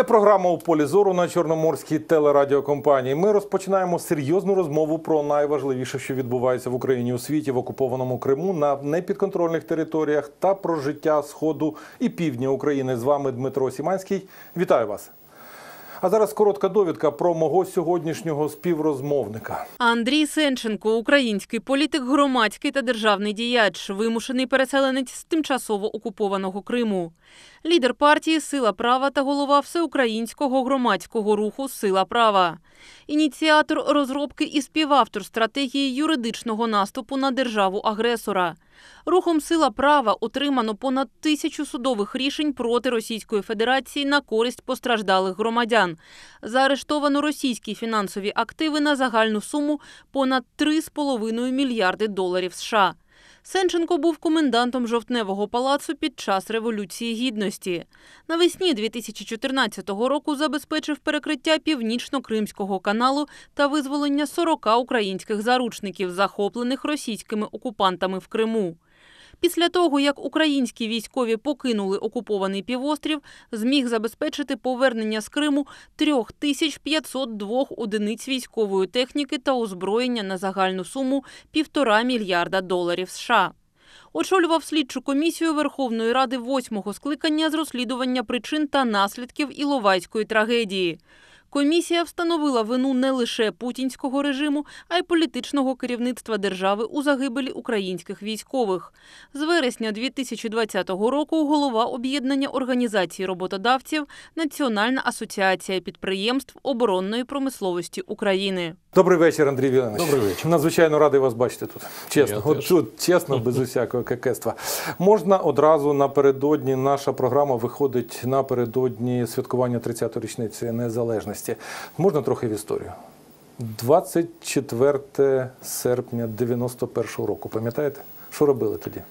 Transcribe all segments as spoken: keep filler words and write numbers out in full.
програма «У полі зору» на Чорноморській телерадіокомпанії. Ми розпочинаємо серйозну розмову про найважливіше, що відбувається в Україні, у світі, в окупованому Криму, на непідконтрольних територіях та про життя Сходу і Півдня України. З вами Дмитро Сіманський. Вітаю вас! А зараз коротка довідка про мого сьогоднішнього співрозмовника. Андрій Сенченко – український політик, громадський та державний діяч, вимушений переселенець з тимчасово окупованого Криму. Лідер партії «Сила права» та голова всеукраїнського громадського руху «Сила права». Ініціатор розробки і співавтор стратегії юридичного наступу на державу-агресора. Рухом «Сила права» отримано понад тисячу судових рішень проти Російської Федерації на користь постраждалих громадян. Заарештовано російські фінансові активи на загальну суму понад три з половиною мільярди доларів США. Сенченко був комендантом Жовтневого палацу під час Революції Гідності. Навесні дві тисячі чотирнадцятого року забезпечив перекриття Північно-Кримського каналу та визволення сорока українських заручників, захоплених російськими окупантами в Криму. Після того, як українські військові покинули окупований півострів, зміг забезпечити повернення з Криму три тисячі п'ятсот два одиниць військової техніки та озброєння на загальну суму півтора мільярда доларів США. Очолював слідчу комісію Верховної Ради восьмого скликання з розслідування причин та наслідків Іловайської трагедії. Комісія встановила вину не лише путінського режиму, а й політичного керівництва держави у загибелі українських військових. З вересня дві тисячі двадцятого року голова об'єднання організацій роботодавців Національна асоціація підприємств оборонної промисловості України. Добрий вечір, Андрій Віланович. Добрий вечір. Надзвичайно радий вас бачити тут. Чесно, Я от тут, чесно, без усякого кекетства. Можна одразу напередодні, наша програма виходить напередодні святкування тридцятої річниці незалежності. Можна трохи в історію? двадцять четвертого серпня дев'яносто першого року, пам'ятаєте? Що робили тоді?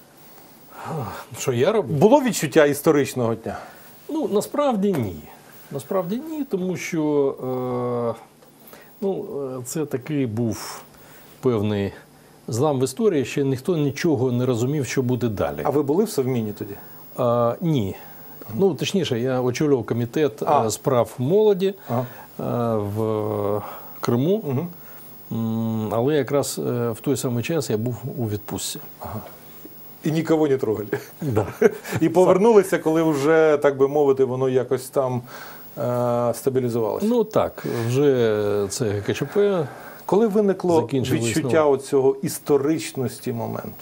Що я робив? Було відчуття історичного дня? Ну, насправді ні. Насправді ні, тому що е, ну, це такий був певний злам в історії, ще ніхто нічого не розумів, що буде далі. А ви були в Совміні тоді? Е, ні. Ну, точніше, я очолював комітет а. справ молоді ага. е, в Криму, угу. але якраз в той самий час я був у відпустці. Ага. І нікого не трогали. Да. І повернулися, коли вже, так би мовити, воно якось там е стабілізувалося. Ну так, вже це ГКЧП. Коли виникло відчуття оцього історичності моменту?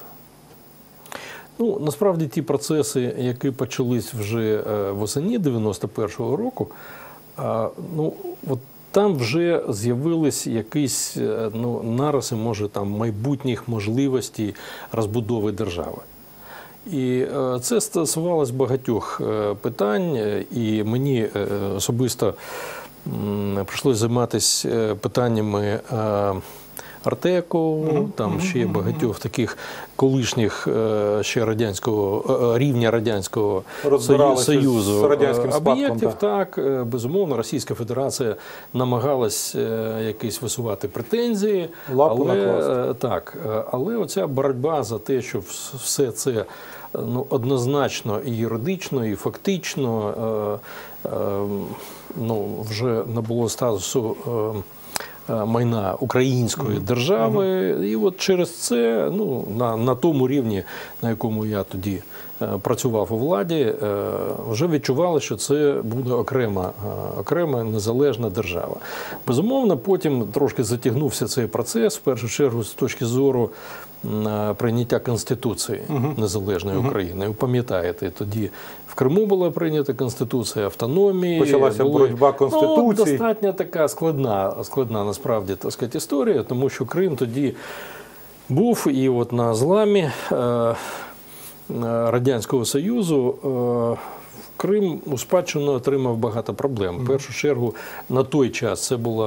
Ну, насправді ті процеси, які почались вже восені дев'яносто першого року, ну, от там вже з'явились якісь ну, нариси, може, там, майбутніх можливостей розбудови держави. І це стосувалось багатьох питань, і мені особисто прийшлося займатися питаннями Артеку, угу, там угу, ще багатьох таких колишніх ще радянського рівня радянського Союзу з радянським об'єктів. Так, безумовно, Російська Федерація намагалась якісь висувати претензії, лапу але накласти. Так, але оця боротьба за те, щоб все це ну, однозначно і юридично, і фактично е, е, ну, вже набуло статусу е, майна української держави, mm-hmm. і от через це, ну, на, на тому рівні, на якому я тоді е, працював у владі, е, вже відчували, що це буде окрема, е, окрема незалежна держава. Безумовно, потім трошки затягнувся цей процес, в першу чергу, з точки зору е, прийняття Конституції mm-hmm. незалежної mm-hmm. України. Ви пам'ятаєте, тоді в Криму була прийнята Конституція, автономії. Почалася були, боротьба Конституції. Ну, достатньо така складна, складна насправді, так сказати, історія, тому що Крим тоді був і от на зламі е, Радянського Союзу е, Крим у спадщину отримав багато проблем. В першу чергу, на той час це була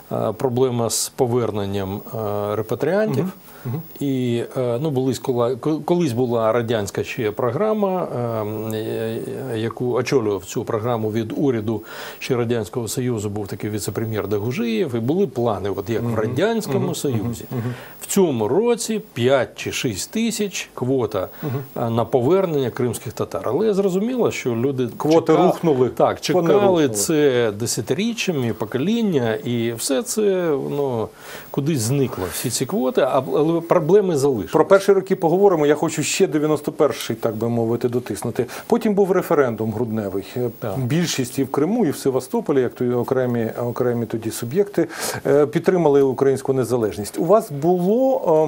е, проблема з поверненням е, репатріантів. Угу. І е, ну, колись, колись була радянська ще програма, е, яку очолював цю програму від уряду ще Радянського Союзу, був такий віце-прем'єр Дагужиєв, і були плани, от як в Радянському uh-huh. Союзі. Uh-huh. В цьому році п'ять чи шість тисяч квота uh-huh. на повернення кримських татар. Але зрозуміло, що люди квоти чекали, рухнули. Так, чекали це десятиріччями, покоління, і все це ну, кудись зникло, всі ці квоти, але проблеми залишились. Про перші роки поговоримо, я хочу ще дев'яносто перший, так би мовити, дотиснути. Потім був референдум грудневий. Так. Більшість і в Криму, і в Севастополі, як тоді окремі, окремі тоді суб'єкти, підтримали українську незалежність. У вас було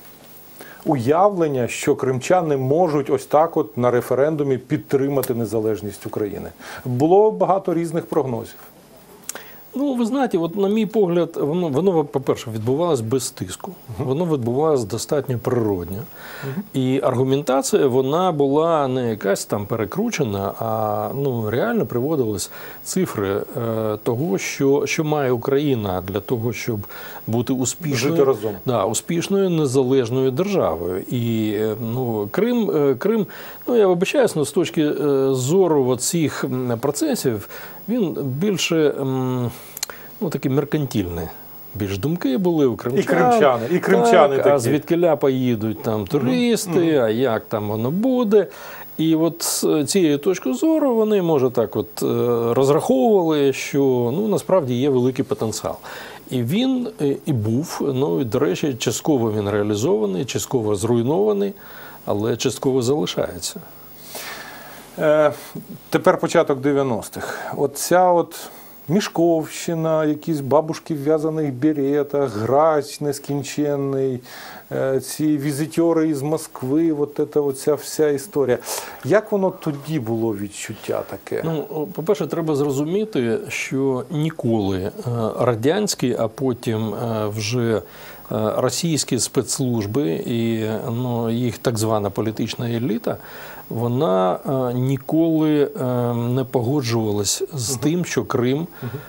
уявлення, що кримчани можуть ось так от на референдумі підтримати незалежність України? Було багато різних прогнозів. Ну, ви знаєте, от на мій погляд, воно, воно по-перше, відбувалося без тиску. Uh-huh. Воно відбувалося достатньо природньо. Uh-huh. І аргументація, вона була не якась там перекручена, а ну, реально приводились цифри е, того, що, що має Україна для того, щоб бути успішною, жити разом. Да, успішною незалежною державою. І ну, Крим, Крим, ну я вибачаюсь, но з точки зору цих процесів, він більше ну, такі меркантильні. Більш думки були у кримчан. І кримчани, і кримчани так, такі. А звідкиля поїдуть там туристи, mm-hmm. а як там воно буде. І от з цієї точки зору вони, може, так от розраховували, що ну, насправді є великий потенціал. І він і був, ну, і, до речі, частково він реалізований, частково зруйнований, але частково залишається. Е, тепер початок дев'яностих. От ця от Мішковщина, якісь бабушки в в'язаних беретах, грач нескінченний, е, ці візитери із Москви, от це, оця вся історія. Як воно тоді було відчуття таке? Ну, по-перше, треба зрозуміти, що ніколи радянські, а потім вже російські спецслужби і ну, їх так звана політична еліта, вона ніколи не погоджувалась з тим, що Крим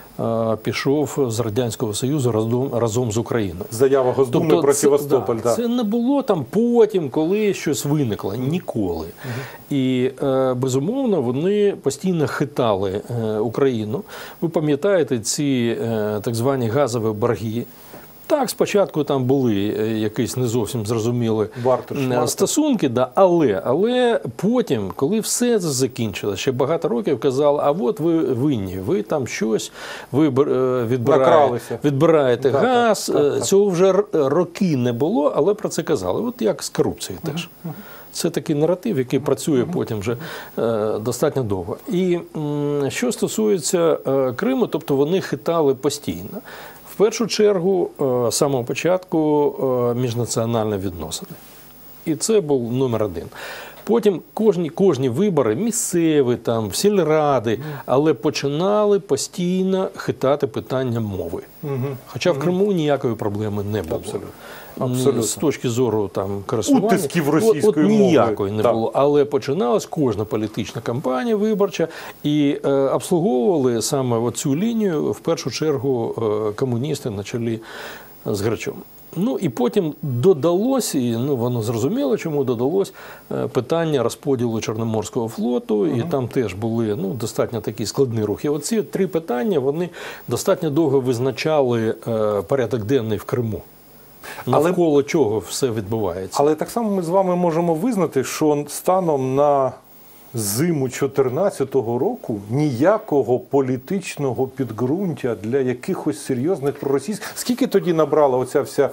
пішов з Радянського Союзу разом, разом з Україною. Заява Госдуми тобто, про це, Севастополь. Да, да. Це не було там потім, коли щось виникло. Ніколи. Uh-huh. І, безумовно, вони постійно хитали Україну. Ви пам'ятаєте ці так звані газові борги? Так, спочатку там були якісь не зовсім зрозуміли Вартер, стосунки, да, але, але потім, коли все це закінчилося, ще багато років казали, а от ви винні, ви там щось, ви відбираєте, відбираєте так, газ, так, так, цього вже роки не було, але про це казали. От як з корупцією теж. Uh-huh. Це такий наратив, який працює uh-huh. потім вже е, достатньо довго. І м, що стосується е, Криму, тобто вони хитали постійно. В першу чергу, з самого початку, міжнаціональні відносини. І це був номер один. Потім кожні, кожні вибори, місцеві, там, сільради, але починали постійно хитати питання мови. Угу. Хоча в Криму ніякої проблеми не було. Абсолютно. Абсолютно. З точки зору там, користування. Утисків російської от, от ніякої мови. не було. Але починалась кожна політична кампанія виборча і е, обслуговували саме цю лінію, в першу чергу, е, комуністи на чолі з Грачом. Ну і потім додалось, і ну, воно зрозуміло, чому додалось, питання розподілу Чорноморського флоту, uh-huh. і там теж були ну, достатньо такі складні рухи. Оці три питання, вони достатньо довго визначали е, порядок денний в Криму. Навколо але, чого все відбувається. Але так само ми з вами можемо визнати, що станом на зиму чотирнадцятого року ніякого політичного підґрунтя для якихось серйозних проросійських. Скільки тоді набрала оця вся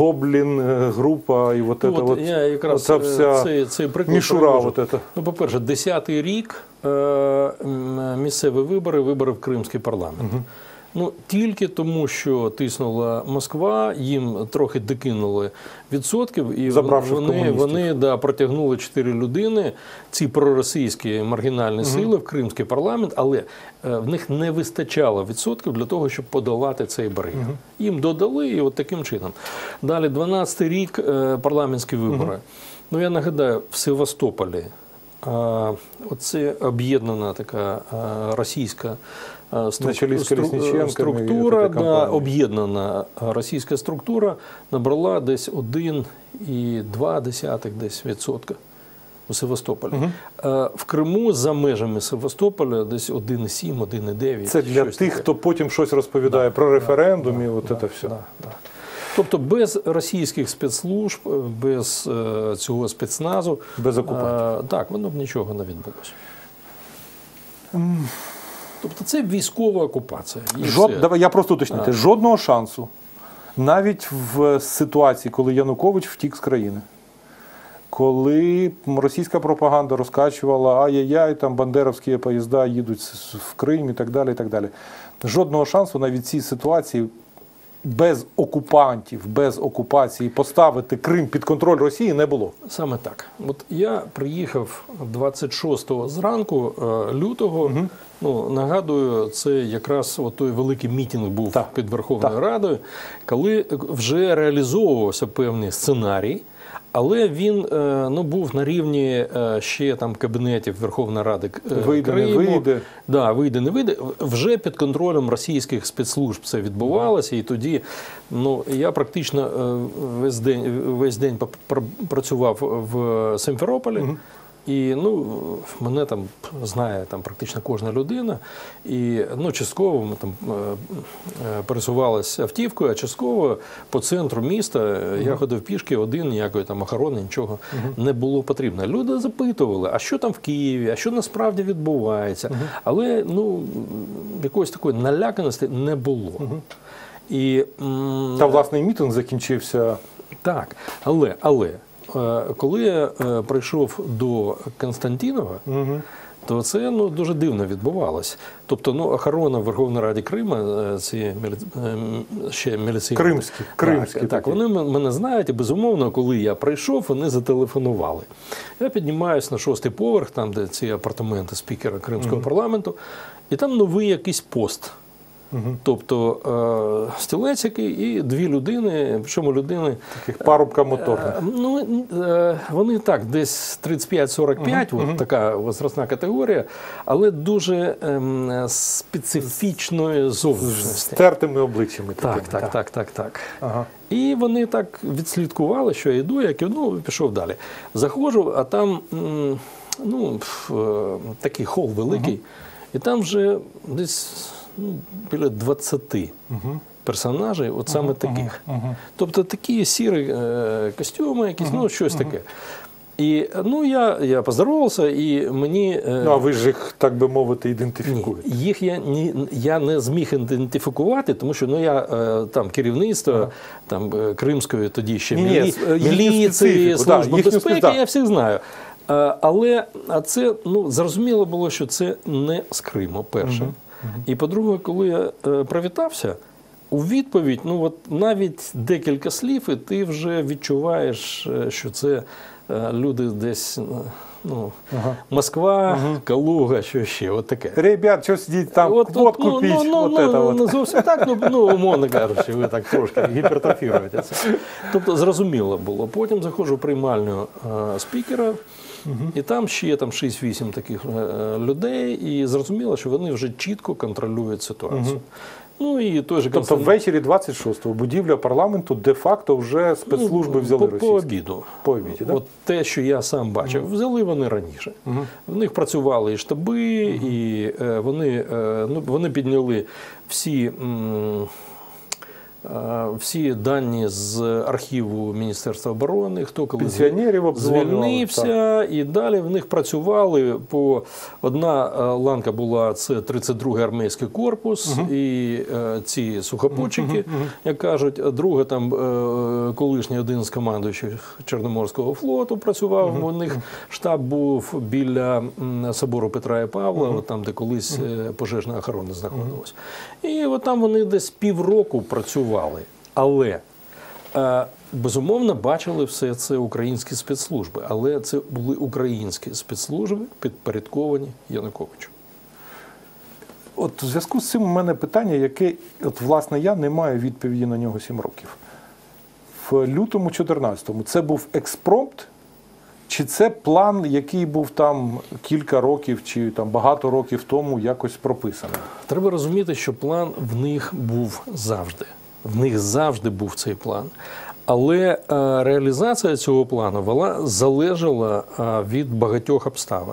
Гоблін-група і от ну, це от, от, я якраз оця вся цей, цей приклад мішура. От ну, по-перше, десятий рік е- місцеві вибори, вибори в Кримський парламент. Угу. Ну, тільки тому, що тиснула Москва, їм трохи докинули відсотків, і Забравши вони, вони да, протягнули чотири людини, ці проросійські маргінальні сили угу. в Кримський парламент, але е, в них не вистачало відсотків для того, щоб подолати цей бар'єр. Угу. Їм додали, і от таким чином. Далі, дванадцятий рік, е, парламентські вибори. Угу. Ну, я нагадаю, в Севастополі е, оце об'єднана така е, російська На чолі з Колесніченком і структура, цією да, компанією. об'єднана російська структура набрала десь один і два десятих десь відсотка у Севастополі. Угу. В Криму за межами Севастополя десь один і сім, один і дев'ять. Це для щось тих, таке. хто потім щось розповідає да, про референдум да, і от да, це все. Да, да. Тобто без російських спецслужб, без е, цього спецназу, без окупантів. Е, так, воно б нічого не відбулося. Mm. Тобто це військова окупація. Жод... Давай, я просто уточнити. Жодного шансу, навіть в ситуації, коли Янукович втік з країни, коли російська пропаганда розкачувала ай-яй-яй, там бандеровські поїзда їдуть в Крим і так далі, і так далі. Жодного шансу навіть в цій ситуації без окупантів, без окупації поставити Крим під контроль Росії не було. Саме так. От я приїхав двадцять шостого зранку лютого. Угу. Ну, нагадую, це якраз от той великий мітинг був так. під Верховною так. Радою, коли вже реалізовувався певний сценарій. Але він ну, був на рівні ще там кабінетів Верховної Ради вийде, Криму. Не вийде. Да, вийде, не вийде. Вже під контролем російських спецслужб це відбувалося. І тоді ну, я практично весь день, весь день працював в Сімферополі. Угу. І ну, мене там знає там, практично кожна людина. І ну, частково ми там пересувалися автівкою, а частково по центру міста uh-huh. я ходив пішки один, ніякої там охорони, нічого uh-huh. не було потрібно. Люди запитували, а що там в Києві, а що насправді відбувається. Uh-huh. Але ну, якоїсь такої наляканості не було. Uh-huh. І, м- Та власний мітинг закінчився. Так, але, але коли я прийшов до Константінова, угу. то це ну, дуже дивно відбувалося. Тобто ну, охорона в Верховній Раді Крима, ці мілі... ще міліційні. Кримські. Кримські так, так, вони мене знають, і безумовно, коли я прийшов, вони зателефонували. Я піднімаюся на шостий поверх, там, де ці апартаменти спікера Кримського угу. парламенту, і там новий якийсь пост. Угу. Тобто е, стілець і дві людини, причому людини... Таких парубка моторних. Е, ну, е, вони так, десь тридцять п'ять сорок п'ять, угу. от, угу. така возрастна категорія, але дуже е, специфічної зовнішності. З тертими обличчями. Так, такими, так, так, так, так, так. Ага. І вони так відслідкували, що я йду, як ну, пішов далі. Заходжу, а там ну, такий хол великий, угу. і там вже десь... Ну, біля двадцяти угу. персонажей, от саме uh-huh, таких. Uh-huh. Тобто такі сірі е, костюми, якісь, uh-huh, ну, щось uh-huh. таке. І, ну, я, я поздоровався, і мені... Е, ну, а ви ж їх, так би мовити, ідентифікуєте? Ні, їх я, ні, я не зміг ідентифікувати, тому що, ну, я е, там керівництво, uh-huh. там, е, Кримської тоді ще ні, мілі, ні, міліції, Служби да, безпеки, да. я всіх знаю. Е, але а це, ну, зрозуміло було, що це не з Криму, перше. Uh-huh. І, по-друге, коли я е, привітався, у відповідь, ну от навіть декілька слів, і ти вже відчуваєш, що це е, люди десь, ну, ага. Москва, ага. Калуга, що ще, от таке. Ребят, що сидіть там, от, квот ну, купіть, ну, ну, от ну, це ну, от. Не зовсім так, ну, ну, умовно кажучи, ви так трошки гіпертрофіруєте це. Тобто, зрозуміло було. Потім заходжу в приймальню е, спікера, угу. і там ще там шість-вісім таких е, людей, і зрозуміло, що вони вже чітко контролюють ситуацію. Угу. Ну, і той же тобто Констант... ввечері двадцять шостого будівля парламенту де-факто вже спецслужби ну, взяли по, російські? По обіду. По обіді, да? От те, що я сам бачив, угу. взяли вони раніше. Угу. В них працювали і штаби, угу. і е, вони, е, ну, вони підняли всі... М, всі дані з архіву Міністерства оборони, хто коли звільнився, і далі в них працювали по одна ланка була це тридцять другий армійський корпус uh-huh. і е, ці сухопутчики, uh-huh. як кажуть, а друга там е, колишній один з командуючих Чорноморського флоту працював. Uh-huh. У них штаб був біля м, собору Петра і Павла, uh-huh. от там, де колись uh-huh. пожежна охорона знаходилась. Uh-huh. І от там вони десь півроку працювали. Але, е, безумовно, бачили все це українські спецслужби. Але це були українські спецслужби, підпорядковані Януковичу. От в зв'язку з цим у мене питання, яке, от, власне, я не маю відповіді на нього сім років. В лютому чотирнадцятому це був експромт, Чи це план, який був там кілька років чи там багато років тому якось прописаний? Треба розуміти, що план в них був завжди. В них завжди був цей план. Але е, реалізація цього плану вона залежала е, від багатьох обставин.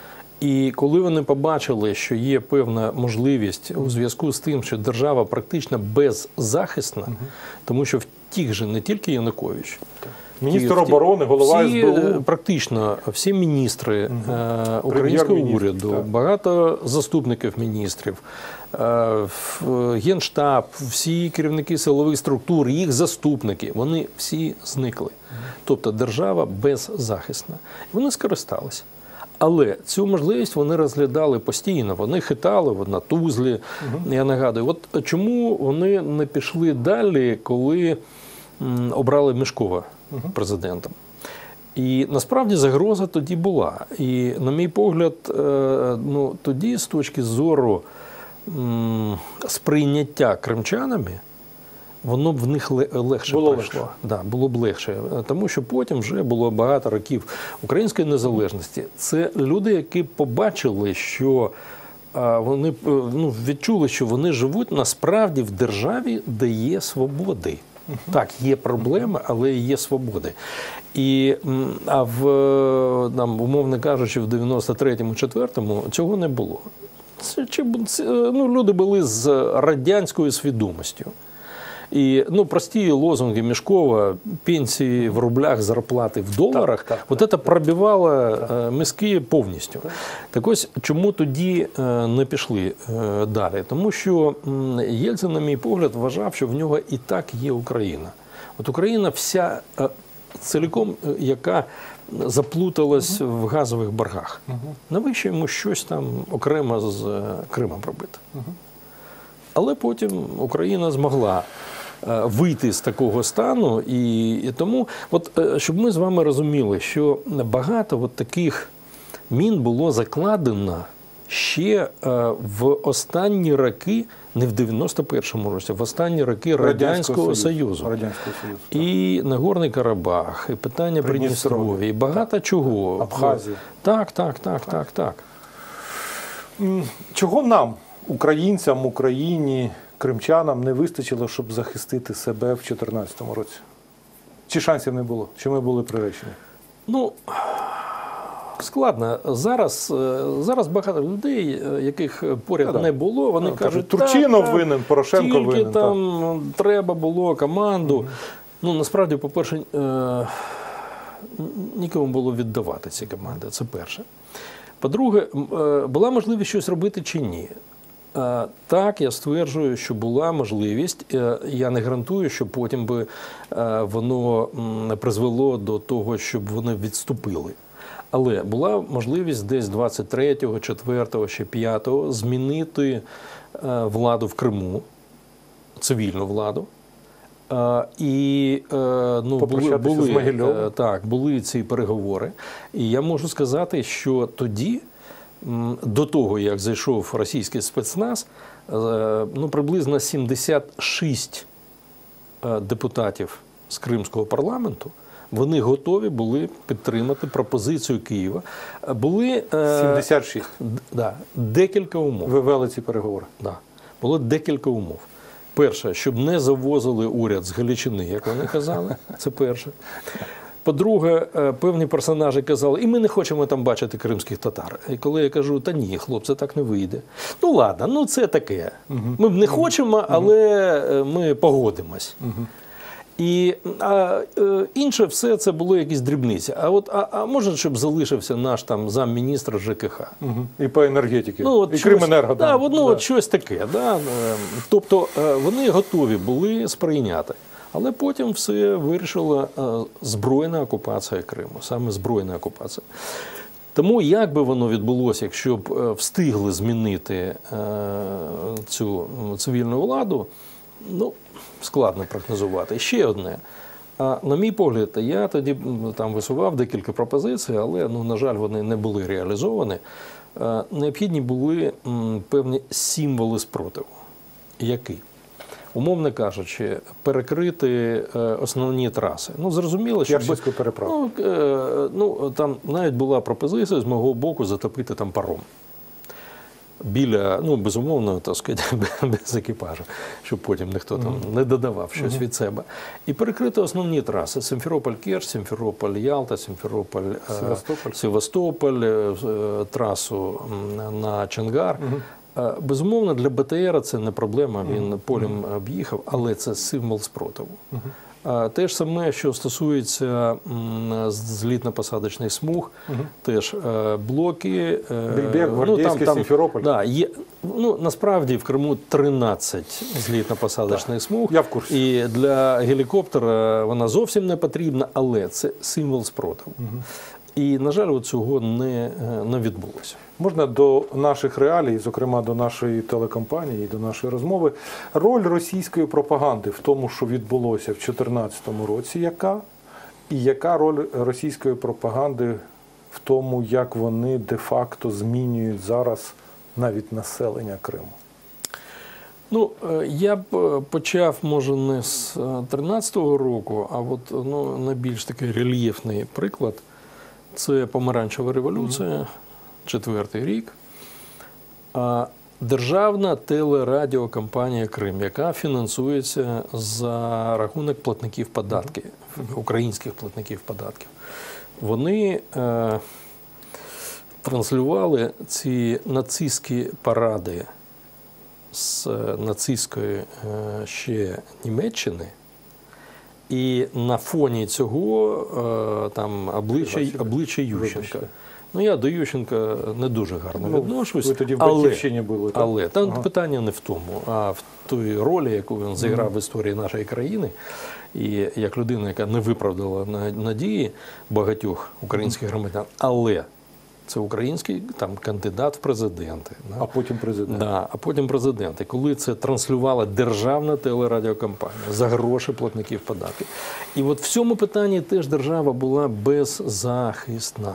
І коли вони побачили, що є певна можливість у зв'язку з тим, що держава практично беззахисна, угу. тому що втік же не тільки Янукович. Міністр оборони, голова всі, ес бе у. Практично всі міністри угу. е, українського уряду, так. багато заступників міністрів, е, Генштаб, всі керівники силових структур, їх заступники, вони всі зникли. Угу. Тобто держава беззахисна. Вони скористалися. Але цю можливість вони розглядали постійно, вони хитали на Тузлі, угу. я нагадую. От чому вони не пішли далі, коли м, обрали Мешкова угу. президентом? І насправді загроза тоді була. І, на мій погляд, е, ну, тоді з точки зору м, сприйняття кримчанами, воно б в них легше було пройшло. Легше. Да, було б легше. Тому що потім вже було багато років української незалежності. Це люди, які побачили, що а, вони ну, відчули, що вони живуть насправді в державі, де є свободи. Uh-huh. Так, є проблеми, але є свободи. І, а в, там, умовно кажучи, в дев'яносто третьому, четвертому цього не було. Це, це, ну, люди були з радянською свідомістю. І ну, прості лозунги Мешкова, пенсії в рублях, зарплати в доларах, так, так, от так, це пробивало так. мізки повністю. Так. так ось, чому тоді не пішли далі? Тому що Єльцин, на мій погляд, вважав, що в нього і так є Україна. От Україна вся цілком, яка заплуталась угу. в газових боргах. Угу. Навіщо йому щось там окремо з Кримом робити? Угу. Але потім Україна змогла вийти з такого стану, і, і тому, от, щоб ми з вами розуміли, що багато от таких мін було закладено ще в останні роки, не в дев'яносто першому році, в останні роки Радянського, Радянського Союзу. Радянського Союзу. І Нагорний Карабах, і питання Придністров'я, і багато чого. Абхазія. Так, так, так, так, так. Чого нам, українцям, Україні, кримчанам не вистачило, щоб захистити себе в дві тисячі чотирнадцятому році? Чи шансів не було? Чи ми були приречені? Ну, складно. Зараз, зараз багато людей, яких поряд ну, не було, вони ну, кажуть, Турчинов так, винен, Порошенко тільки винен. там так. треба було команду. Угу. Ну, насправді, по-перше, нікому було віддавати ці команди, це перше. По-друге, була можливість щось робити чи ні? Так, я стверджую, що була можливість. Я не гарантую, що потім би воно призвело до того, щоб вони відступили. Але була можливість десь двадцять третього, четвертого, ще п'ятого змінити владу в Криму, цивільну владу. І ну, були, були, так, були ці переговори. І я можу сказати, що тоді, до того, як зайшов російський спецназ, ну, приблизно сімдесят шість депутатів з Кримського парламенту, вони готові були підтримати пропозицію Києва. Були сімдесят шість? Да, декілька умов. Ви вели ці переговори? Да, було декілька умов. Перше, щоб не завозили уряд з Галичини, як вони казали, це перше. По-друге, певні персонажі казали, і ми не хочемо там бачити кримських татар. І коли я кажу, та ні, хлопці, так не вийде. Ну ладно, ну це таке. Ми б не хочемо, але ми погодимось. І а, інше все це було якісь дрібниці. А от а, а може, щоб залишився наш там замміністра ЖКХ. Угу. І по енергетиці, ну, і Крименерго. Да, ну, да. От щось таке. Да? Тобто вони готові були сприйняти. Але потім все вирішила збройна окупація Криму, саме збройна окупація. Тому як би воно відбулося, якщо б встигли змінити цю цивільну владу, ну, складно прогнозувати. Ще одне. А на мій погляд, я тоді там висував декілька пропозицій, але, ну, на жаль, вони не були реалізовані. Необхідні були певні символи спротиву. Які? умовно кажучи, перекрити е, основні траси. Ну, зрозуміло, що... Керченську переправу. Ну, е, ну, там навіть була пропозиція з мого боку затопити там паром. Біля, ну, безумовно, так сказати, без екіпажу, щоб потім ніхто там mm-hmm. не додавав щось mm-hmm. від себе. І перекрити основні траси: Сімферополь-Керч, Сімферополь-Ялта, Сімферополь-Севастополь, Севастополь, трасу на Чонгар. Mm-hmm. Безумовно, для БТРа це не проблема, він mm-hmm. полем об'їхав, але це символ спротиву. Mm-hmm. Те ж саме, що стосується злітно-посадочних смуг, угу. теж блоки. Більбек, Гвардійський, ну, там, Сімферополь. Да, є, ну, насправді в Криму тринадцять злітно-посадочних смуг. Я в курсі. І для гелікоптера вона зовсім не потрібна, але це символ спротиву. Угу. І, на жаль, цього не, не відбулося. Можна до наших реалій, зокрема до нашої телекомпанії, до нашої розмови, роль російської пропаганди в тому, що відбулося в дві тисячі чотирнадцятому році, яка? І яка роль російської пропаганди в тому, як вони де-факто змінюють зараз навіть населення Криму? Ну, я б почав, може, не з тринадцятого року, а от, ну, найбільш такий рельєфний приклад – це помаранчева революція, четвертий рік. Державна телерадіокомпанія «Крим», яка фінансується за рахунок платників податків, українських платників податків. Вони е, транслювали ці нацистські паради з нацистської е, ще Німеччини. І на фоні цього е, там обличчя, обличчя Ющенка. Ну, я до Ющенка не дуже гарно ну, відношусь. Ви тоді в але, Батьківщині були, так? Але там ага. питання не в тому, а в той ролі, яку він зіграв mm-hmm. в історії нашої країни. І як людина, яка не виправдала надії багатьох українських mm-hmm. громадян. Але це український там кандидат в президенти. А потім президент. Да, а потім президент. І коли це транслювала державна телерадіокомпанія за гроші платників податків. І от в цьому питанні теж держава була беззахисна.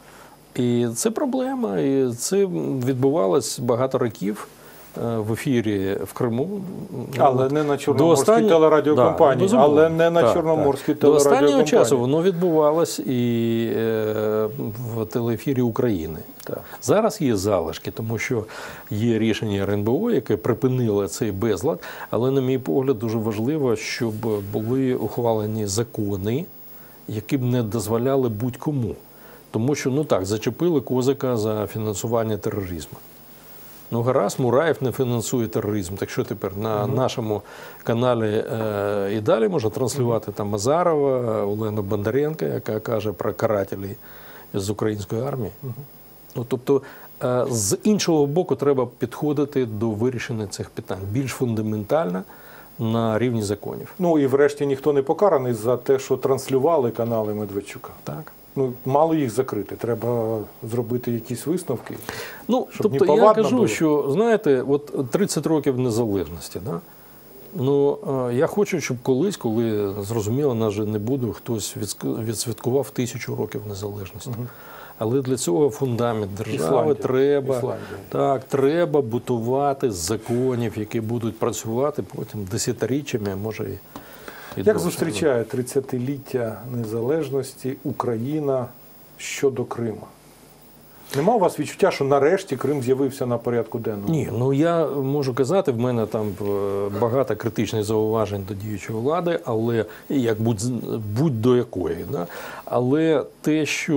І це проблема, і це відбувалось багато років в ефірі в Криму. Але не на Чорноморській останні... телерадіокомпанії. Да, але не на так, Чорноморській телерадіокомпанії. До останнього часу воно відбувалось і е, в телеефірі України. Так. Зараз є залишки, тому що є рішення ер ен бе о, яке припинило цей безлад. Але, на мій погляд, дуже важливо, щоб були ухвалені закони, які б не дозволяли будь-кому. Тому що, ну так, зачепили Козака за фінансування тероризму. Ну, гаразд, Мураєв не фінансує тероризм. Так що тепер на угу. нашому каналі е, і далі можна транслювати там Азарова, Олену Бондаренка, яка каже про карателів з української армії. Угу. Ну, тобто, е, з іншого боку, треба підходити до вирішення цих питань більш фундаментально на рівні законів. Ну, і врешті ніхто не покараний за те, що транслювали канали Медведчука. Так. Ну, мало їх закрити, треба зробити якісь висновки. Ну, щоб тобто я кажу, було. що, знаєте, от тридцять років незалежності, да? Ну, я хочу, щоб колись, коли, зрозуміло, нас же не буде, хтось відсвяткував тисячу років незалежності. Угу. Але для цього фундамент держави Ісландія. треба, Ісландія. Так, треба будувати з законів, які будуть працювати потім десятиріччями, може і Як зустрічає тридцятиліття незалежності Україна щодо Криму? Нема у вас відчуття, що нарешті Крим з'явився на порядку денному? Ні, ну я можу казати, в мене там багато критичних зауважень до діючої влади, але як будь-до якої. Да? Але те, що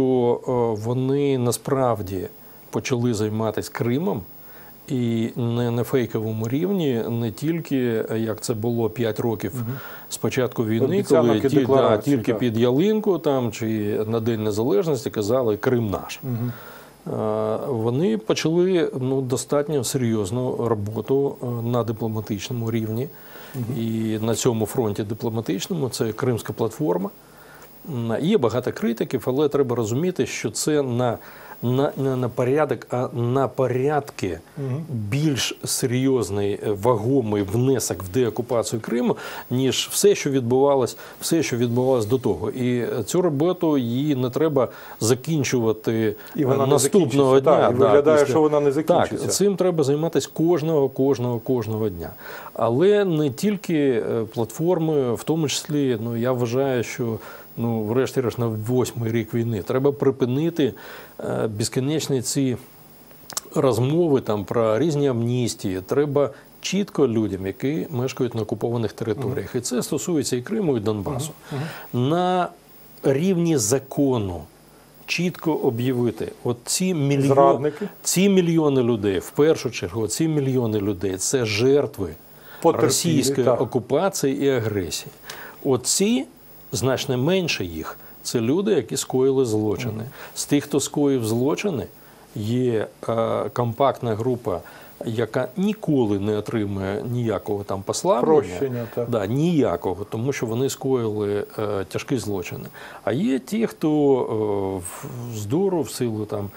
вони насправді почали займатися Кримом, і не на фейковому рівні, не тільки, як це було п'ять років угу. з початку війни, коли ті, да, тільки так. під ялинку там, чи на День Незалежності казали «Крим наш». Угу. Вони почали ну, достатньо серйозну роботу на дипломатичному рівні. Угу. І на цьому фронті дипломатичному це Кримська платформа. Є багато критиків, але треба розуміти, що це на на, не на порядок, а на порядки Угу. більш серйозний, вагомий внесок в деокупацію Криму, ніж все, що відбувалось, все, що відбувалось до того. І цю роботу її не треба закінчувати І вона не наступного закінчиться. дня. Так, і виглядає, після... що вона не закінчиться. Так, цим треба займатися кожного, кожного, кожного дня. Але не тільки платформи, в тому числі, ну, я вважаю, що ну, врешті-решт, на восьмий рік війни треба припинити е, безкінечні ці розмови там про різні амністії. Треба чітко людям, які мешкають на окупованих територіях. Uh-huh. І це стосується і Криму, і Донбасу. Uh-huh. Uh-huh. На рівні закону чітко об'явити, от ці мільйони, ці мільйони людей, в першу чергу, ці мільйони людей – це жертви Потерпілі, російської так. окупації і агресії. Оці, значно менше їх, це люди, які скоїли злочини. Uh-huh. З тих, хто скоїв злочини, є е, компактна група, яка ніколи не отримує ніякого там послаблення, прощення, так. Да, ніякого, тому що вони скоїли е, тяжкі злочини. А є ті, хто е, з дуру, в силу там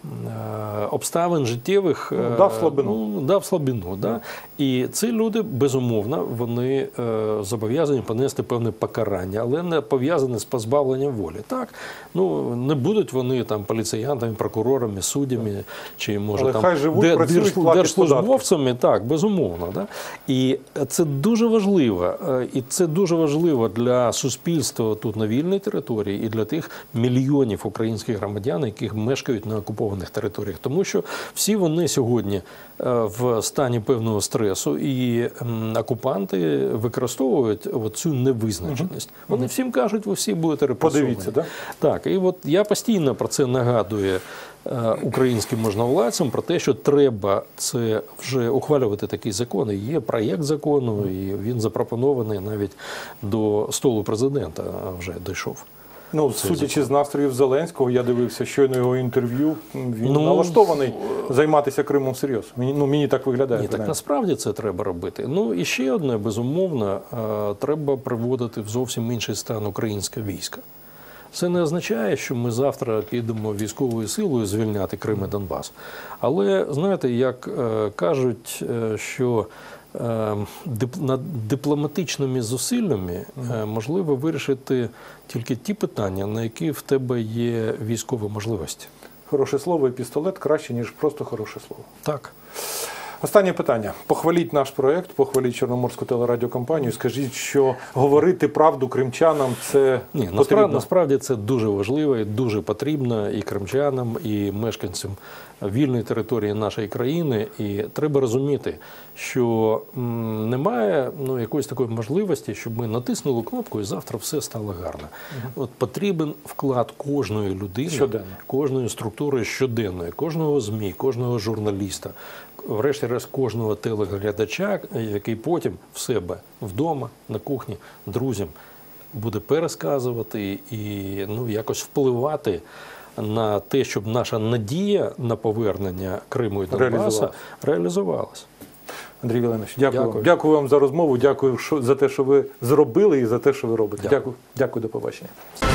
е, обставин життєвих е, дав слабину. Ну, дав слабину, да. І ці люди, безумовно, вони е, зобов'язані понести певне покарання, але не пов'язане з позбавленням волі. Так, ну не будуть вони там поліціянтами, прокурорами, суддями чи може але там хай живуть, де, працюють, держ, держслужбовцями, так, безумовно, да. І це дуже важливо, і це дуже важливо для суспільства тут на вільній території і для тих мільйонів українських громадян, які мешкають на окупованих територіях, тому що всі вони сьогодні в стані певного стресу, і окупанти використовують цю невизначеність. Угу. Вони всім кажуть, ви всі будете репресовані. Подивіться, так? Так, і от я постійно про це нагадую українським можновладцям, про те, що треба це вже ухвалювати такий закон. І є проєкт закону, і він запропонований навіть до столу президента вже дійшов. Ну, судячи закон. з настроїв Зеленського, я дивився щойно його інтерв'ю, він ну, налаштований займатися Кримом всерйоз. Мені, ну, мені так виглядає. Ні, так насправді це треба робити. Ну, і ще одне, безумовно, треба приводити в зовсім інший стан українське військо. Це не означає, що ми завтра підемо військовою силою звільняти Крим і Донбас. Але, знаєте, як е, кажуть, е, що е, дип, над дипломатичними зусиллями е, можливо вирішити тільки ті питання, на які в тебе є військові можливості. Хороше слово і пістолет краще, ніж просто хороше слово. Так. Останнє питання. Похваліть наш проєкт, похваліть Чорноморську телерадіокомпанію. Скажіть, що говорити правду кримчанам – це Ні, потрібно? Насправді, насправді це дуже важливо і дуже потрібно і кримчанам, і мешканцям вільної території нашої країни. І треба розуміти, що м, немає ну, якоїсь такої можливості, щоб ми натиснули кнопку і завтра все стало гарно. Угу. От потрібен вклад кожної людини, щоденно. Кожної структури щоденної, кожного ЗМІ, кожного журналіста, врешті-решт кожного телеглядача, який потім в себе вдома, на кухні, друзям буде пересказувати і ну, якось впливати на те, щоб наша надія на повернення Криму і Донбаса реалізувалася. Андрій Віланович, дякую. Дякую. Дякую вам за розмову, дякую за те, що ви зробили і за те, що ви робите. Дякую. Дякую, дякую, до побачення.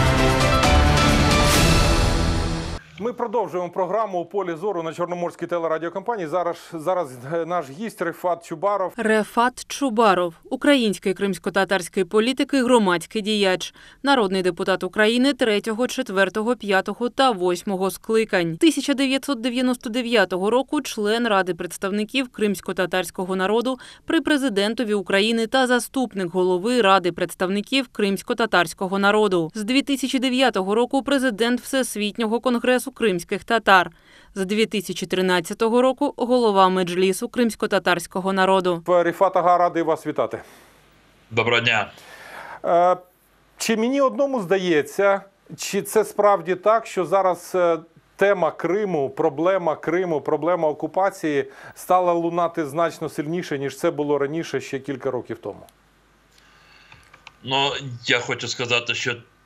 Ми продовжуємо програму «У полі зору» на Чорноморській телерадіокомпанії. Зараз, зараз наш гість Рефат Чубаров. Рефат Чубаров – український кримсько-татарський політик і громадський діяч. Народний депутат України третього, четвертого, п'ятого та восьмого скликань. тисяча дев'ятсот дев'яносто дев'ятого року член Ради представників кримсько-татарського народу при президентові України та заступник голови Ради представників кримсько-татарського народу. З дві тисячі дев'ятого року президент Всесвітнього конгресу кримських татар. З дві тисячі тринадцятого року голова Меджлісу кримсько-татарського народу. Рефат ага, радий вас вітати. Доброго дня. Е, чи мені одному здається, чи це справді так, що зараз е, тема Криму, проблема Криму, проблема окупації стала лунати значно сильніше, ніж це було раніше, ще кілька років тому? Ну, я хочу сказати, що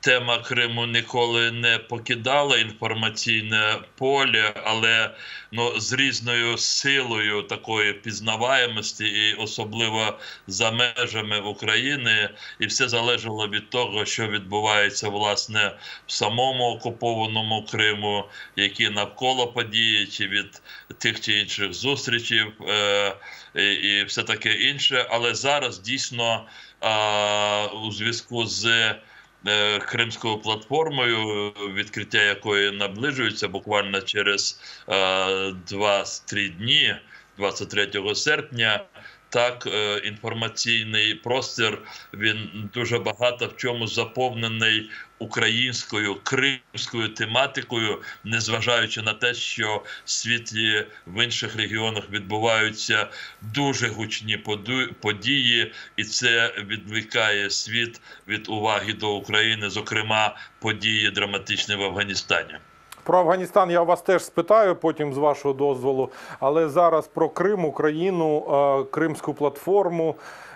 тема Криму ніколи не покидала інформаційне поле, але ну, з різною силою такої пізнаваємості, і особливо за межами України, і все залежало від того, що відбувається власне в самому окупованому Криму, які навколо події, чи від тих чи інших зустрічей, е і, і все таке інше. Але зараз дійсно е у зв'язку з Кримською платформою, відкриття якої наближується буквально через два-три дні, двадцять третього серпня, так, інформаційний простір, він дуже багато в чому заповнений українською, кримською тематикою, незважаючи на те, що в світі в інших регіонах відбуваються дуже гучні події, і це відвлікає світ від уваги до України, зокрема події драматичні в Афганістані. Про Афганістан я вас теж спитаю, потім з вашого дозволу. Але зараз про Крим, Україну, Кримську платформу.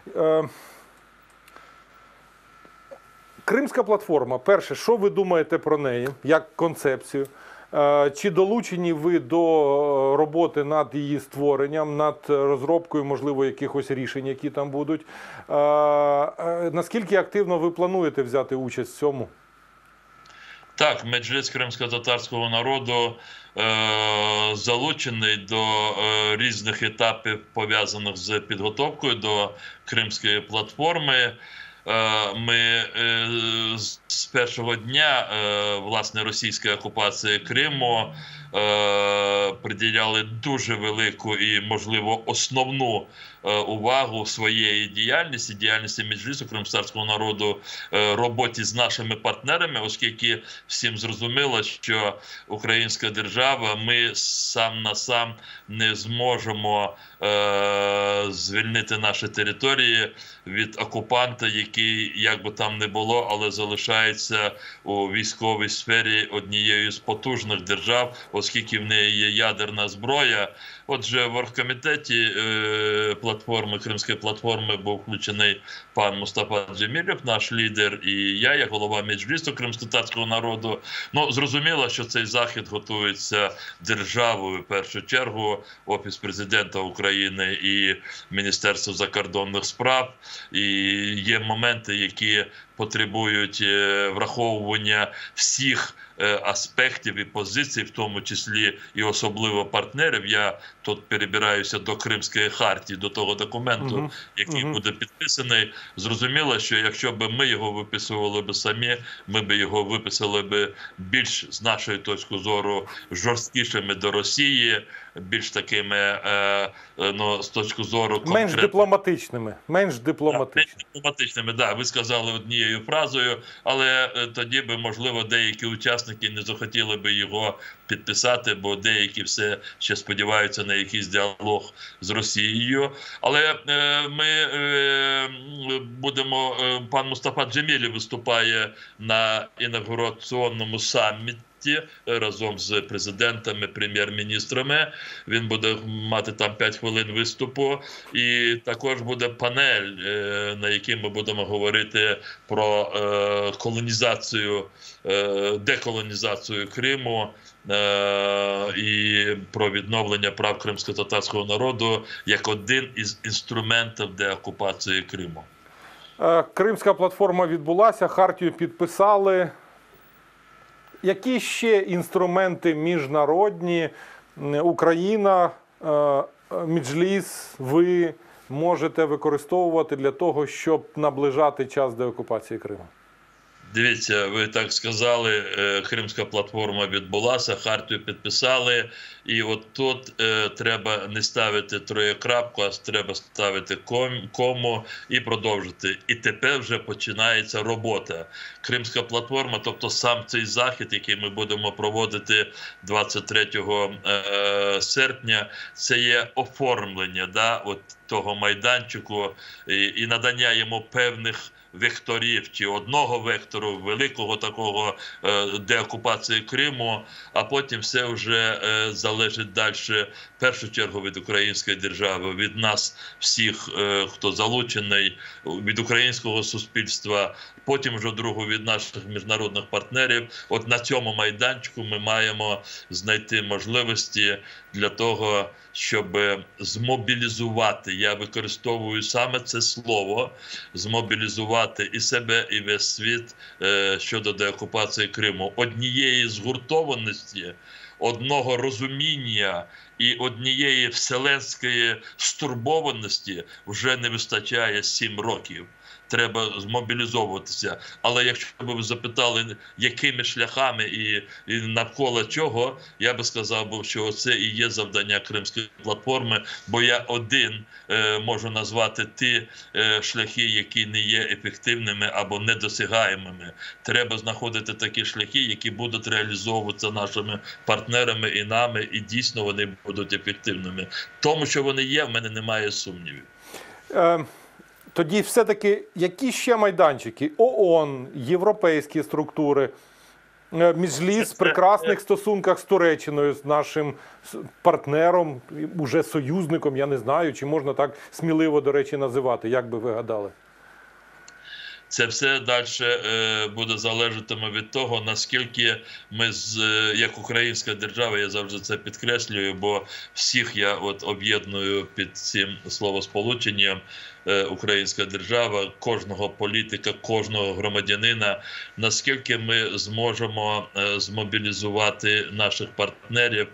Кримська платформа, перше, що ви думаєте про неї, як концепцію? Чи долучені ви до роботи над її створенням, над розробкою, можливо, якихось рішень, які там будуть? Наскільки активно ви плануєте взяти участь в цьому? Так, Меджліс кримськотатарського народу е залучений до е різних етапів, пов'язаних з підготовкою до Кримської платформи. Е ми е з першого дня е власне російської окупації Криму е приділяли дуже велику і, можливо, основну увагу своєї діяльності, діяльності Меджлісу кримськотатарського народу, роботі з нашими партнерами, оскільки всім зрозуміло, що українська держава, ми сам на сам не зможемо е звільнити наші території від окупанта, який, як би там не було, але залишається у військовій сфері однією з потужних держав, оскільки в неї є ядерна зброя. Отже, в оргкомітеті е платформи, Кримської платформи, був включений пан Мустафа Джемілєв, наш лідер, і я, як голова Меджлісу кримськотатарського народу. Ну, зрозуміло, що цей захід готується державою, в першу чергу, Офіс президента України і Міністерство закордонних справ. І є моменти, які потребують враховування всіх аспектів і позицій, в тому числі і особливо партнерів. Я тут перебираюся до Кримської хартії, до того документу, uh-huh. який uh-huh. буде підписаний. Зрозуміло, що якщо б ми його виписували б самі, ми б його виписали б більш, з нашої точки зору, жорсткішими до Росії, більш такими, е, ну, з точки зору конкретно... Менш дипломатичними. Менш дипломатичними. Так, менш дипломатичними, так. Да, ви сказали однією фразою, але тоді би, можливо, деякі учасники не захотіли би його підписати, бо деякі все ще сподіваються на якийсь діалог з Росією. Але е, ми е, будемо... Е, пан Мустафа Джемілєв виступає на інавгураційному саміті разом з президентами, прем'єр-міністрами. Він буде мати там п'ять хвилин виступу. І також буде панель, на якій ми будемо говорити про колонізацію, деколонізацію Криму і про відновлення прав кримськотатарського народу як один із інструментів деокупації Криму. Кримська платформа відбулася, хартію підписали. Які ще інструменти міжнародні Україна, Меджліс, ви можете використовувати для того, щоб наближати час деокупації Криму? Дивіться, ви так сказали, Кримська платформа відбулася, хартію підписали, і от тут е, треба не ставити троєкрапку, а треба ставити ком, кому і продовжити. І тепер вже починається робота. Кримська платформа, тобто сам цей захід, який ми будемо проводити двадцять третього серпня, це є оформлення, да, от того майданчику і, і надання йому певних векторів, чи одного вектору, великого такого е, деокупації Криму, а потім все вже е, залежить залежить далі в першу чергу від української держави, від нас всіх, хто залучений, від українського суспільства, потім вже другу від наших міжнародних партнерів. От на цьому майданчику ми маємо знайти можливості для того, щоб змобілізувати, я використовую саме це слово, змобілізувати і себе, і весь світ щодо деокупації Криму. Однієї згуртованості, одного розуміння і однієї вселенської стурбованості вже не вистачає сім років. Треба змобілізовуватися. Але якщо б ви запитали, якими шляхами і, і навколо чого, я би сказав, що це і є завдання Кримської платформи, бо я один е, можу назвати ті е, шляхи, які не є ефективними або недосягаємими. Треба знаходити такі шляхи, які будуть реалізовуватися нашими партнерами і нами, і дійсно вони будуть ефективними. Тому, що вони є, в мене немає сумнівів. Е... Тоді все-таки які ще майданчики? ООН, європейські структури, Меджліс в прекрасних стосунках з Туреччиною, з нашим партнером, уже союзником, я не знаю, чи можна так сміливо, до речі, називати, як би ви гадали? Це все далі буде залежатиме від того, наскільки ми, як українська держава, я завжди це підкреслюю, бо всіх я от об'єдную під цим словосполученням, українська держава, кожного політика, кожного громадянина, наскільки ми зможемо змобілізувати наших партнерів.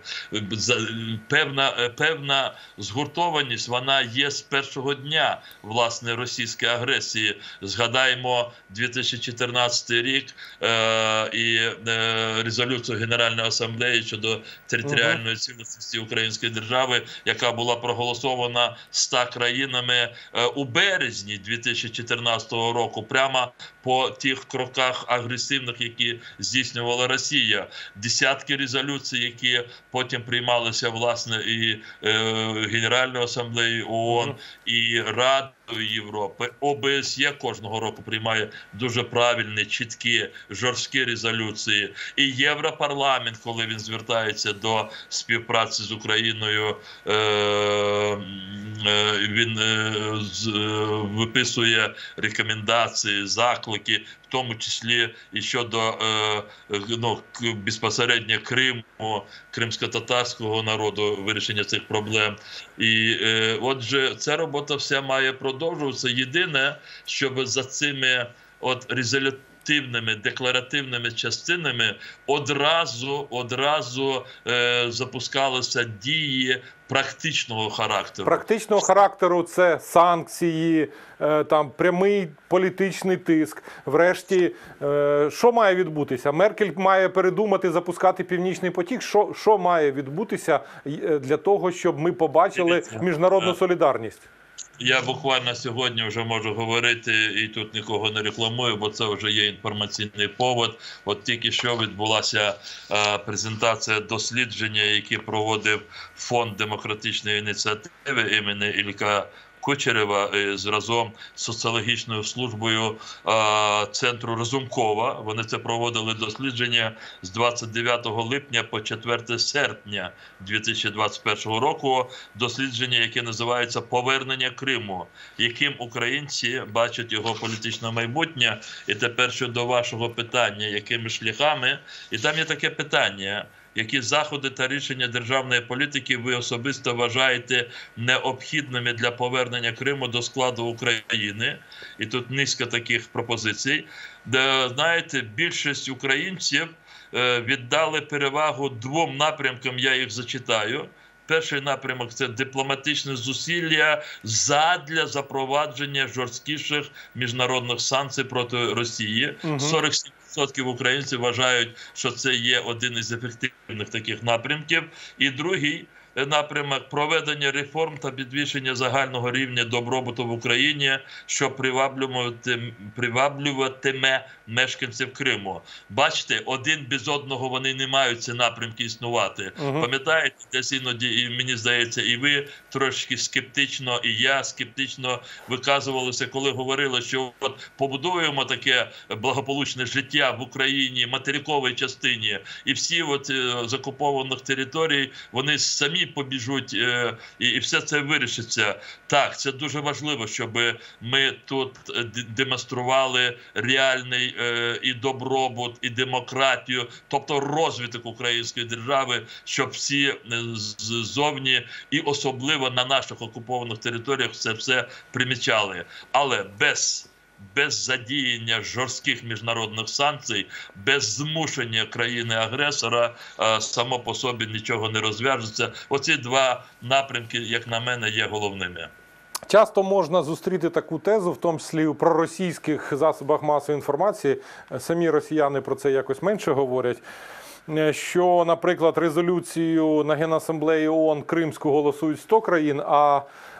Певна, певна згуртованість, вона є з першого дня, власне, російської агресії. Згадаємо дві тисячі чотирнадцятий рік е, і е, резолюцію Генеральної асамблеї щодо територіальної цілісності української держави, яка була проголосована ста країнами е, у березні дві тисячі чотирнадцятого року, прямо по тих кроках агресивних, які здійснювала Росія. Десятки резолюцій, які потім приймалися, власне, і е, Генеральною асамблеєю ООН, і Радою Європи. ОБСЄ кожного року приймає дуже правильні, чіткі, жорсткі резолюції. І Європарламент, коли він звертається до співпраці з Україною, е, е, він е, з, е, виписує рекомендації, заклики, в тому числі і щодо е, ну, безпосередньо Криму, кримсько-татарського народу, вирішення цих проблем. І е, отже, ця робота вся має продовжуватися. Єдине, щоб за цими от резолютивними, декларативними частинами одразу, одразу е, запускалися дії практичного характеру. Практичного характеру – це санкції, там прямий політичний тиск. Врешті, що має відбутися? Меркель має передумати запускати Північний потік. Що, що має відбутися для того, щоб ми побачили міжнародну солідарність? Я буквально сьогодні вже можу говорити, і тут нікого не рекламую, бо це вже є інформаційний повод. От тільки що відбулася е, презентація дослідження, яке проводив Фонд демократичної ініціативи імені Ілля Кучерева з разом з соціологічною службою а, центру Разумкова. Вони це проводили дослідження з двадцять дев'ятого липня по четверте серпня дві тисячі двадцять першого року. Дослідження, яке називається «Повернення Криму», яким українці бачать його політичне майбутнє. І тепер щодо вашого питання, якими шляхами. І там є таке питання. Які заходи та рішення державної політики ви особисто вважаєте необхідними для повернення Криму до складу України? І тут низка таких пропозицій. Де, знаєте, більшість українців віддали перевагу двом напрямкам, я їх зачитаю. Перший напрямок – це дипломатичне зусилля задля запровадження жорсткіших міжнародних санкцій проти Росії. сорок сім відсотків українців вважають, що це є один із ефективних таких напрямків. І другий напрямок – проведення реформ та підвищення загального рівня добробуту в Україні, що приваблюватиме, приваблюватиме мешканців Криму. Бачите, один без одного вони не мають ці напрямки існувати. Uh-huh. Пам'ятаєте, десь іноді, і мені здається, і ви трошки скептично, і я скептично виказувалися, коли говорили, що от побудуємо таке благополучне життя в Україні, материковій частині, і всі от з окупованих територій, вони самі побіжуть, і, і все це вирішиться. Так, це дуже важливо, щоб ми тут демонстрували реальний і добробут, і демократію, тобто розвиток української держави, щоб всі ззовні і особливо на наших окупованих територіях це все примічали. Але без без задіяння жорстких міжнародних санкцій, без змушення країни-агресора само по собі нічого не розв'яжеться. Оці два напрямки, як на мене, є головними. Часто можна зустріти таку тезу, в тому числі у проросійських засобах масової інформації, самі росіяни про це якось менше говорять, що, наприклад, резолюцію на Генасамблеї ООН Кримську голосують сто країн, а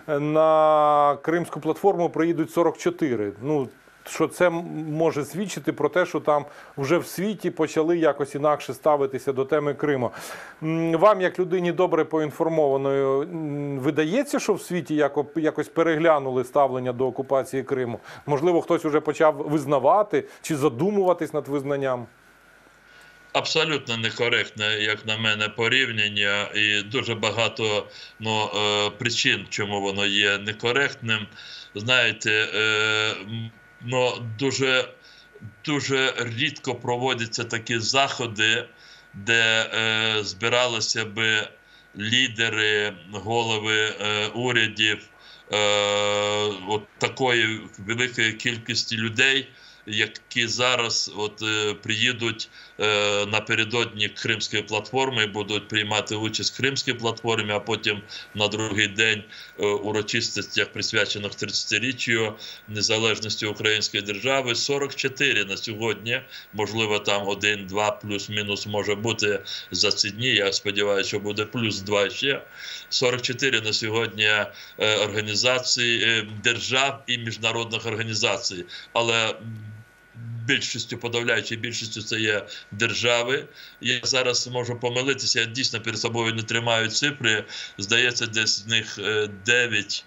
на Кримську платформу приїдуть сорок чотири. Ну, що це може свідчити про те, що там вже в світі почали якось інакше ставитися до теми Криму. Вам, як людині добре поінформованою, видається, що в світі якось переглянули ставлення до окупації Криму? Можливо, хтось вже почав визнавати чи задумуватись над визнанням? Абсолютно некоректне, як на мене, порівняння, і дуже багато ну, причин, чому воно є некоректним. Знаєте, ну, дуже, дуже рідко проводяться такі заходи, де збиралися би лідери, голови урядів от такої великої кількості людей, які зараз от, е, приїдуть е, напередодні Кримської платформи і будуть приймати участь в Кримській платформі, а потім на другий день е, урочистостях, присвячених тридцятиріччю незалежності української держави. сорок чотири на сьогодні, можливо, там один-два плюс-мінус може бути за ці дні, я сподіваюся, що буде плюс два ще. сорок чотири на сьогодні е, організацій, е, держав і міжнародних організацій. Але більшістю, подавляючою більшістю це є держави. Я зараз можу помилитися, я дійсно перед собою не тримаю цифри. Здається, десь з них дев'ять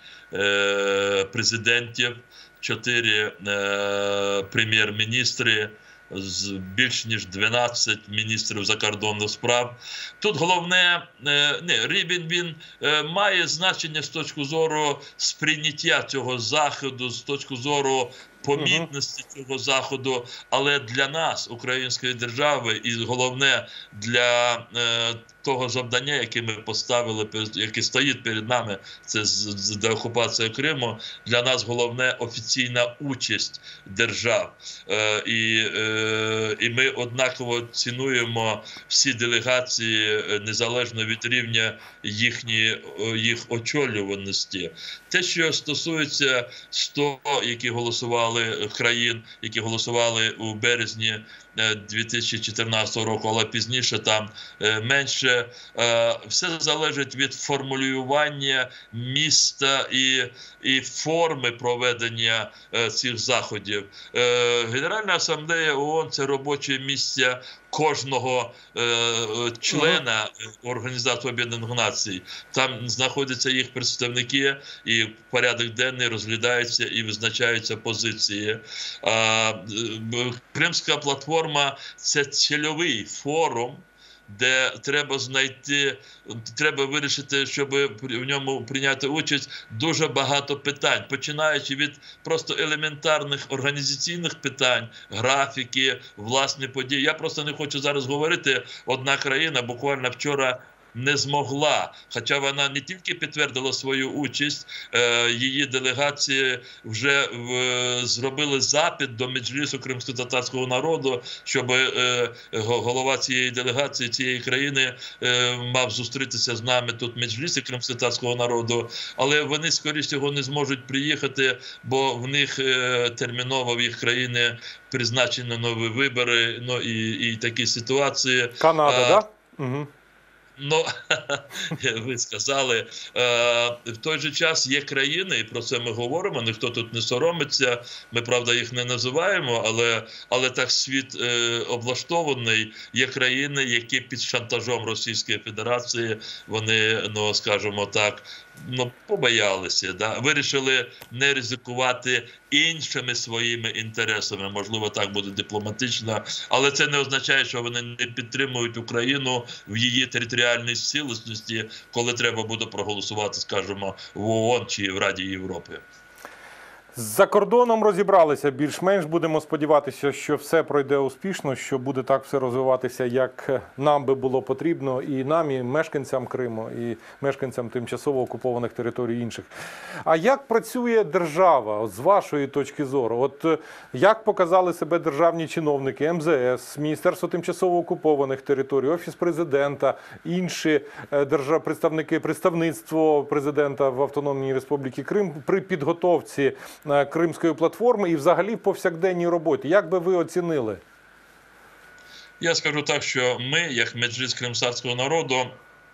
е, президентів, чотири е, прем'єр-міністри, з більш ніж дванадцять міністрів закордонних справ. Тут головне, не, рівень він має значення з точки зору сприйняття цього заходу, з точки зору помітності цього заходу, але для нас, української держави, і головне для е, того завдання, яке ми поставили, яке стоїть перед нами, це деокупація Криму, для нас головне офіційна участь держав. Е, і, е, і ми однаково цінуємо всі делегації, незалежно від рівня їхні, їх очолюваності. Те, що стосується сто, які голосували країн, які голосували у березні дві тисячі чотирнадцятого року, але пізніше там менше. Все залежить від формулювання міста і, і форми проведення цих заходів. Генеральна асамблея ООН – це робоче місце кожного е, члена Організації Об'єднаних Націй. Там знаходяться їх представники, і в порядок денний розглядаються і визначаються позиції. А, Кримська платформа – це цільовий форум, де треба знайти, треба вирішити, щоб в ньому прийняти участь, дуже багато питань, починаючи від просто елементарних організаційних питань, графіки, власні події. Я просто не хочу зараз говорити, одна країна буквально вчора не змогла, хоча вона не тільки підтвердила свою участь, її делегації вже зробили запит до Меджлісу кримськотатарського народу, щоб голова цієї делегації, цієї країни мав зустрітися з нами тут в Меджлісі кримськотатарського народу, але вони, скоріше всього, не зможуть приїхати, бо в них терміново в їх країні призначені нові вибори, ну і, і такі ситуації. Канада, так? Да? Угу. Ну, ви сказали, в той же час є країни, і про це ми говоримо, ніхто тут не соромиться, ми, правда, їх не називаємо, але, але так світ облаштований, є країни, які під шантажом Російської Федерації, вони, ну, скажімо так, ну, побоялися, да? Вирішили не ризикувати іншими своїми інтересами, можливо, так буде дипломатично, але це не означає, що вони не підтримують Україну в її територіальній цілісності, коли треба буде проголосувати, скажімо, в ООН чи в Раді Європи. За кордоном розібралися більш-менш. Будемо сподіватися, що все пройде успішно, що буде так все розвиватися, як нам би було потрібно, і нам, і мешканцям Криму, і мешканцям тимчасово окупованих територій інших. А як працює держава, от, з вашої точки зору? От як показали себе державні чиновники, ем зе ес, Міністерство тимчасово окупованих територій, Офіс президента, інші держав... представники, представництво президента в Автономній Республіці Крим при підготовці Кримської платформи і взагалі в повсякденній роботі? Як би ви оцінили? Я скажу так, що ми, як Меджліс кримтатарського народу,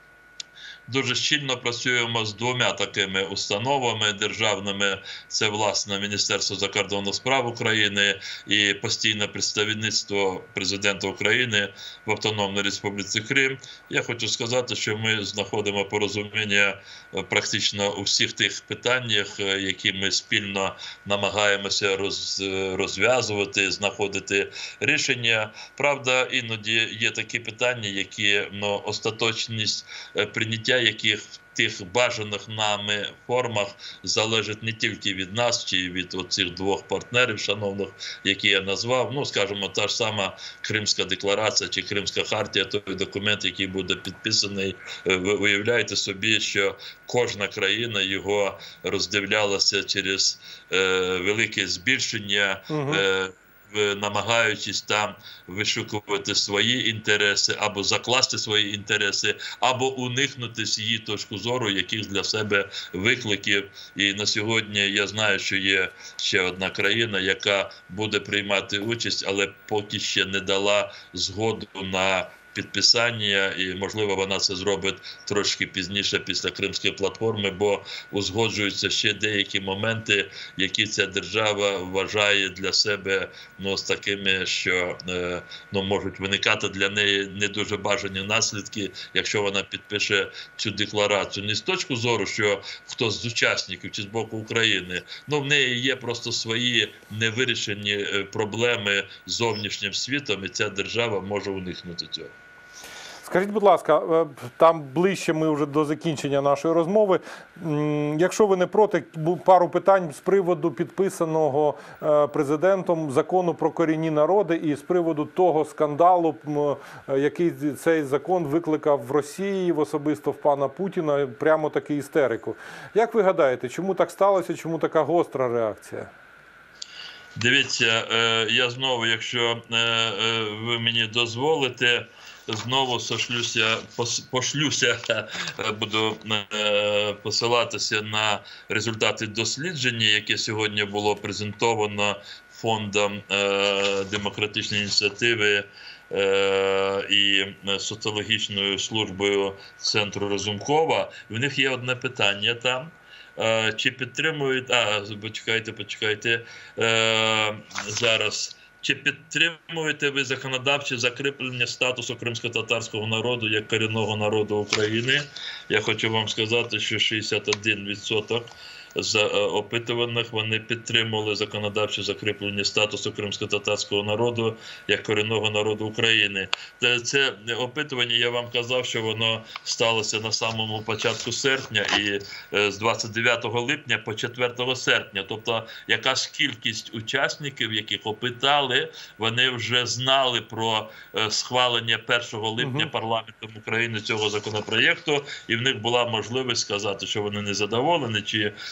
дуже щільно працюємо з двома такими установами державними. Це, власне, Міністерство закордонних справ України і постійне представництво президента України в Автономній Республіці Крим. Я хочу сказати, що ми знаходимо порозуміння практично у всіх тих питаннях, які ми спільно намагаємося роз, розв'язувати, знаходити рішення. Правда, іноді є такі питання, які, ну, остаточність прийняття яких в тих бажаних нами формах залежить не тільки від нас, чи від оцих двох партнерів шановних, які я назвав. Ну, скажімо, та ж сама Кримська декларація чи Кримська хартія, той документ, який буде підписаний. Ви уявляєте собі, що кожна країна його роздивлялася через е, велике збільшення, угу. е, намагаючись там вишукувати свої інтереси, або закласти свої інтереси, або уникнути з її точки зору яких для себе викликів. І на сьогодні я знаю, що є ще одна країна, яка буде приймати участь, але поки ще не дала згоду на підписання, і, можливо, вона це зробить трошки пізніше після Кримської платформи, бо узгоджуються ще деякі моменти, які ця держава вважає для себе, ну, з такими, що е, ну, можуть виникати для неї не дуже бажані наслідки, якщо вона підпише цю декларацію. Не з точки зору, що хтось з учасників чи з боку України, ну, в неї є просто свої невирішені проблеми з зовнішнім світом, і ця держава може уникнути цього. Скажіть, будь ласка, там ближче ми вже до закінчення нашої розмови. Якщо ви не проти, пару питань з приводу підписаного президентом закону про корінні народи і з приводу того скандалу, який цей закон викликав в Росії, особисто в пана Путіна, прямо таки істерику. Як ви гадаєте, чому так сталося, чому така гостра реакція? Дивіться, я знову, якщо ви мені дозволите, знову сошлюся, пошлюся, буду посилатися на результати дослідження, яке сьогодні було презентовано Фондом демократичної ініціативи і соціологічною службою Центру Разумкова. В них є одне питання там. Чи підтримують, а, почекайте, почекайте, зараз. Чи підтримуєте ви законодавче закріплення статусу кримськотатарського народу як корінного народу України? Я хочу вам сказати, що шістдесят один відсоток з опитуваних вони підтримували законодавче закріплення статусу кримськотатарського народу як корінного народу України. Це опитування, я вам казав, що воно сталося на самому початку серпня і з двадцять дев'ятого липня по четвертого серпня. Тобто якась кількість учасників, яких опитали, вони вже знали про схвалення першого липня парламентом України цього законопроєкту, і в них була можливість сказати, що вони не задоволені, чи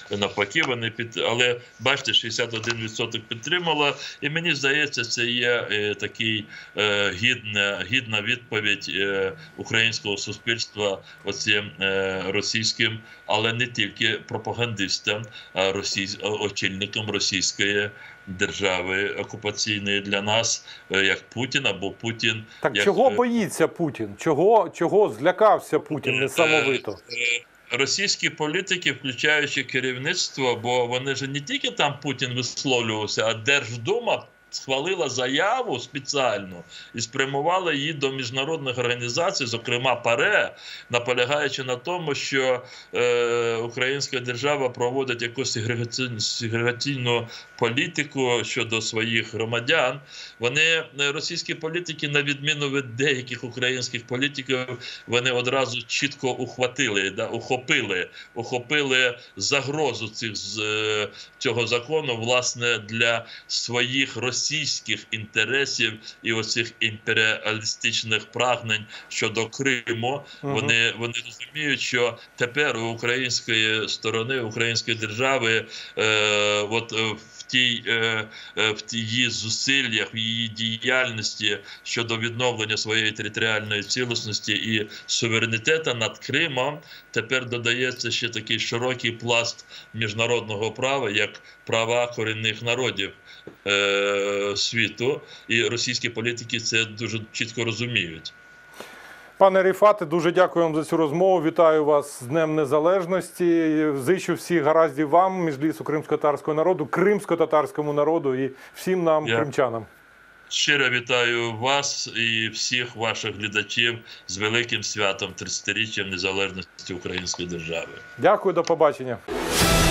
навпаки, вони під... але бачите, шістдесят один відсоток підтримало, і мені здається, це є е, такий е, гідна, гідна відповідь е, українського суспільства оцим е, російським, але не тільки пропагандистам, а російсь... очільникам російської держави окупаційної для нас, як Путін або Путін. Так як... чого боїться Путін? Чого, чого злякався Путін несамовито? Російські політики, включаючи керівництво, бо вони ж не тільки там Путін висловлювався, а Держдума схвалила заяву спеціальну і спрямувала її до міжнародних організацій, зокрема ПАРЕ, наполягаючи на тому, що е, українська держава проводить якусь сегрегаційну, сегрегаційну політику щодо своїх громадян. Вони, російські політики, на відміну від деяких українських політиків, вони одразу чітко ухватили, да, ухопили, ухопили загрозу цих, цього закону, власне, для своїх російських російських інтересів і оцих імперіалістичних прагнень щодо Криму. Угу. Вони, вони розуміють, що тепер у української сторони, української держави, е, от в тій, е, в її зусиллях, в її діяльності щодо відновлення своєї територіальної цілісності і суверенітету над Кримом, тепер додається ще такий широкий пласт міжнародного права, як права корінних народів е, світу. І російські політики це дуже чітко розуміють. Пане Ріфате, дуже дякую вам за цю розмову. Вітаю вас з Днем Незалежності. Зичу всіх гараздів вам, Меджлісу кримсько-татарського народу, кримсько-татарському народу і всім нам, Я... кримчанам. Щиро вітаю вас і всіх ваших глядачів з великим святом тридцятиріччям незалежності української держави. Дякую, до побачення.